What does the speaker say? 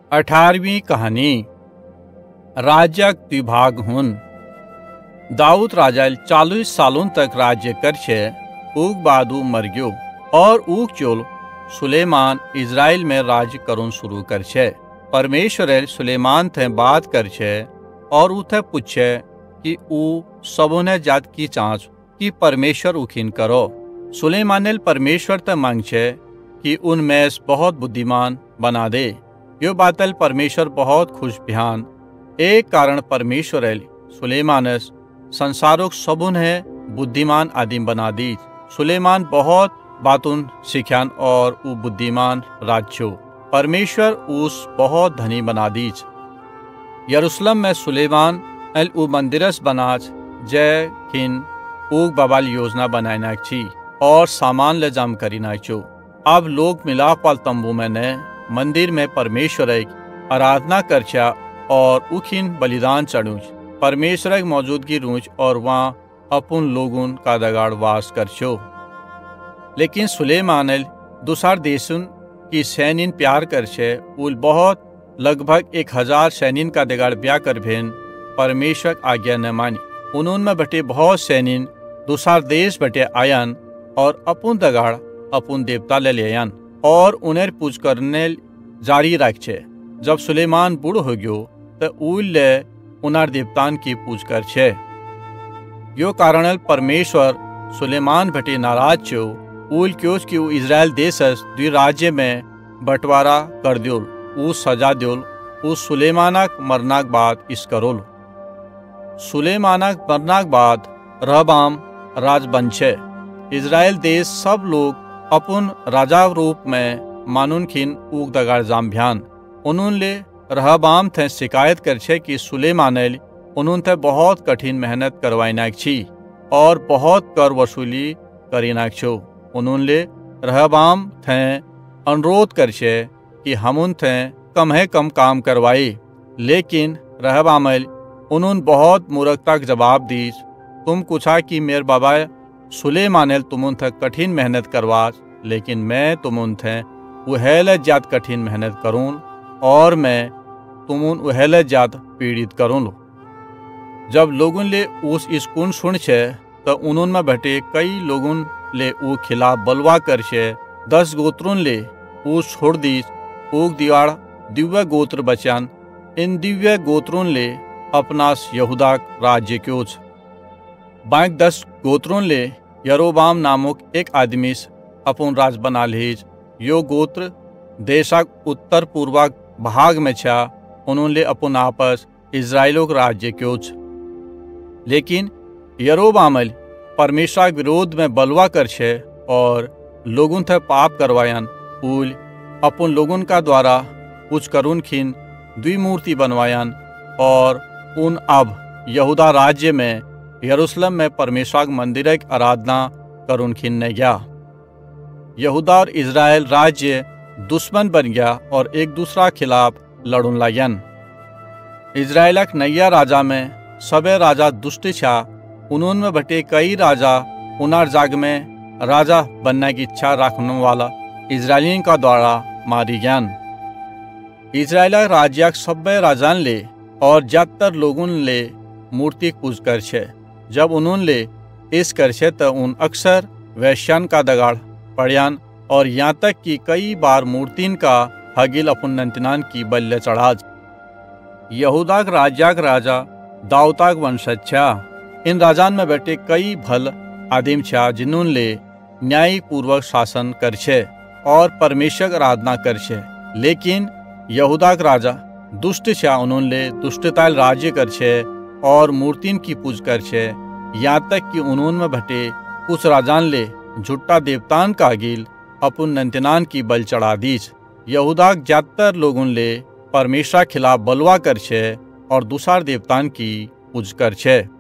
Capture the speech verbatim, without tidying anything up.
अठारहवीं कहानी राज्यक द्विभाग हुन। दाऊद राजा चालीस सालों तक राज्य करछे। ऊक बादू मर गयो और ऊक चोल सुलेमान इज़राइल में राज्य करुन शुरू करछे। परमेश्वर सुलेमान थे बात करछे और उथे पूछे कि ऊ सबोने जात की चाँच कि परमेश्वर उखिन करो। सुलेमान परमेश्वर ते मांगछे कि उनमें बहुत बुद्धिमान बना दे। यो बातल परमेश्वर बहुत खुश बिहान। एक कारण परमेश्वर सुलेमानस संसारों सबुन है बुद्धिमान आदिम बना दी। सुलेमान बहुत बातुन सिखान और उ बुद्धिमान राजो। परमेश्वर उस बहुत धनी बना दीज। यरूशलेम में सुलेमान अल उ मंदिरस बनाज जय खिन ऊक बबाल योजना बनाना छी और सामान ले जम करीना चो। अब लोग मिलाप वाल तंबू में ने मंदिर में परमेश्वर आराधना करचा और उखिन बलिदान चढ़ूच परमेश्वर की मौजूदगी रूच और वहाँ अपन लोगुन का दगाड़ वास करछो। लेकिन सुलेमान दूसर देशुन की सैनिन प्यार करछे। उल बहुत लगभग एक हजार सैनिन का दगाड़ ब्याह कर भेन परमेश्वर आज्ञा न मानी। उन्होंने में बटे बहुत सैनिन दूसर देश बटे आयन और अपन दगाड़ अपन देवता ले लियन और उन्हें पूज करने जारी रखे। जब सुलेमान बूढ़ हो गयो तो उल ले उनार देवतान की पूज कर छे। यो कारण परमेश्वर सुलेमान भटे नाराज छो। उल क्यों कि इज़राइल देश द्वि राज्य में बंटवारा कर दियोल। उ सजा दियोल। उस सुलेमानक मरनाक बाद इस करोल। सुलेमानक मरनाक बाद रहबाम राज बनछे। इज़राइल देश सब लोग अपन राजा रूप में मानुन खिन ऊक दगाड़ जाम भ्यान। उन्होंने रहबाम थे शिकायत करछे कि सुलेमान उन्होंने थे बहुत कठिन मेहनत करवाइनाक छी और बहुत कर वसूली करीनाक छो। उन्होंने रहबाम थे अनुरोध करछे कि हम थे कम है कम काम करवाई। लेकिन रहबाम उन्होंने बहुत मूर्खता जवाब दी। तुम कुछा कि मेरे बाबा सुलेमान तुम थे कठिन मेहनत करवा, लेकिन मैं तुम थे उहेल जात कठिन मेहनत करूँ और मैं तुम उहेल जात पीड़ित करूँ। जब लोगों ले उस स्कून सुन छे तो उन्होंने में बटे कई लोगों ले उ खिलाफ बलवा कर छे। दस गोत्रों ले उ छोड़ दी। ऊक दिवाड़ दिव्य गोत्र बचान। इन दिव्य गोत्रों ले अपना यहूदा राज्य क्योच। बाकी दस गोत्रों ले यरोबाम नामक एक आदमी अपन राज बना लीज। यो गोत्र देशक उत्तर पूर्वक भाग में छा। उन्होंने अपन आपस इज़राइलों का राज्य क्योच। लेकिन यरोबाम परमेश्वर विरोध में बलवा कर छे और लोगों थे पाप करवायन। उल अपन लोगों का द्वारा कुछ करुन खिन द्विमूर्ति बनवायन और उन अब यहूदा राज्य में यरूशलेम में परमेश्वर मंदिर की आराधना करुन खिन ने गया। यहूदा और इज़राइल राज्य दुश्मन बन गया और एक दूसरा खिलाफ लड़न लगन। इज़राइलक नैया राजा में सबे राजा दुष्ट छा। उन्होंने में बटे कई राजा उनार जाग में राजा बनने की इच्छा रखने वाला इज़राइलियों का द्वारा मारी गयान। इज़राइल राज्य सब्बे राजान ले और ज्यादातर लोगों ले मूर्ति पूज कर छे। जब उन्होंने इस कर छे तो उन अक्सर वैश्यान का दगाड़ पड़ियान और यहाँ तक कि कई बार मूर्तिन का हगिल अपन नंतनान की बल्ले चढ़ाज। यहूदा राज्य राजा दाऊदाक वंशज छा। इन राजान में बैठे कई भल आदिम छा जिन्होंने न्याय पूर्वक शासन कर छे और परमेश्वर आराधना कर छे। लेकिन यहूदा राजा दुष्ट छा। उन्होंने दुष्टता राज्य कर छे और मूर्तिन की पूज कर छे। यहाँ तक कि उन्होंने बटे कुछ राजान ले झुट्टा देवतान का गिल अपन नंतनान की बल चढ़ा दीज। यहूदा ज्यादातर लोगों ले परमेश्वर खिलाफ बलवा कर छे और दूसर देवतान की पूज कर छे।